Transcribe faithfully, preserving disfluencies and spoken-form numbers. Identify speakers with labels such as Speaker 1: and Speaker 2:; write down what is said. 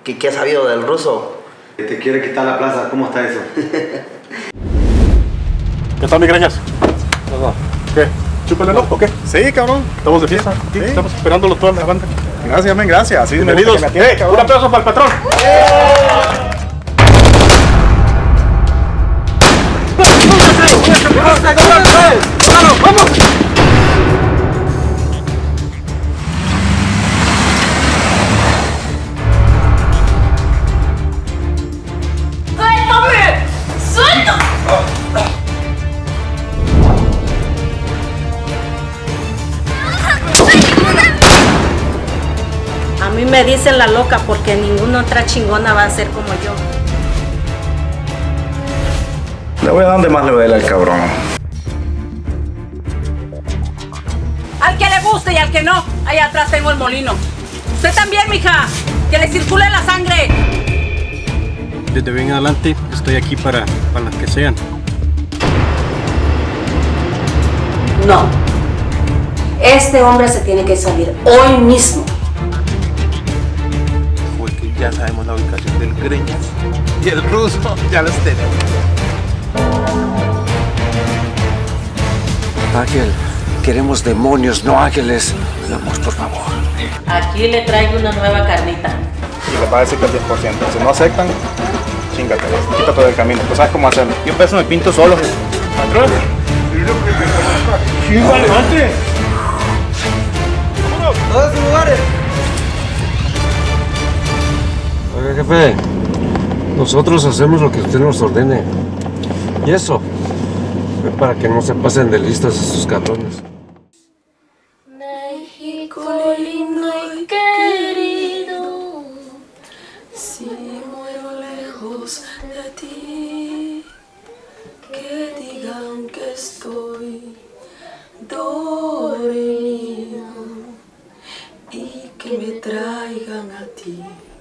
Speaker 1: ¿Qué, qué has sabido del ruso?
Speaker 2: Que te quiere quitar la plaza, ¿cómo está eso?
Speaker 3: ¿Qué tal, mi greñas? ¿Qué? ¿Chúpale el ojo o qué?
Speaker 4: Sí, cabrón.
Speaker 3: ¿Estamos de fiesta?
Speaker 4: Sí.
Speaker 3: Estamos esperándolo toda la banda.
Speaker 4: Gracias, men, gracias. Así
Speaker 3: Bienvenidos.
Speaker 4: me atiende,
Speaker 3: ¡Eh! ¡Un aplauso para el patrón! ¡Vamos!
Speaker 5: ¡Suéltame! ¡Suelta!
Speaker 6: A mí me dicen la loca porque ninguna otra chingona va a ser como yo.
Speaker 4: Le voy a dar donde más le duele al cabrón.
Speaker 6: Al que le guste y al que no, allá atrás tengo el molino. Usted también, mija, que le circule la sangre.
Speaker 3: Desde hoy en adelante estoy aquí para, para las que sean.
Speaker 6: No. Este hombre se tiene que salir hoy mismo.
Speaker 7: Porque ya sabemos la ubicación del Greñas y el ruso, ya los tenemos.
Speaker 8: Ángel, queremos demonios, no ángeles. Vamos, por favor.
Speaker 6: Aquí le traigo una nueva carnita.
Speaker 4: Y le va a decir que el diez por ciento. Si no aceptan, chingate, quítate del camino. Tú sabes cómo hacerlo. Yo peso me pinto solo.
Speaker 3: ¡Patrón! ¡Sí, levante!
Speaker 1: ¡Todos sus lugares!
Speaker 9: Oiga, jefe, nosotros hacemos lo que usted nos ordene. Y eso, es para que no se pasen de listas esos cabrones.
Speaker 5: México lindo y querido, si muero lejos de ti, que digan que estoy dormido y que me traigan a ti.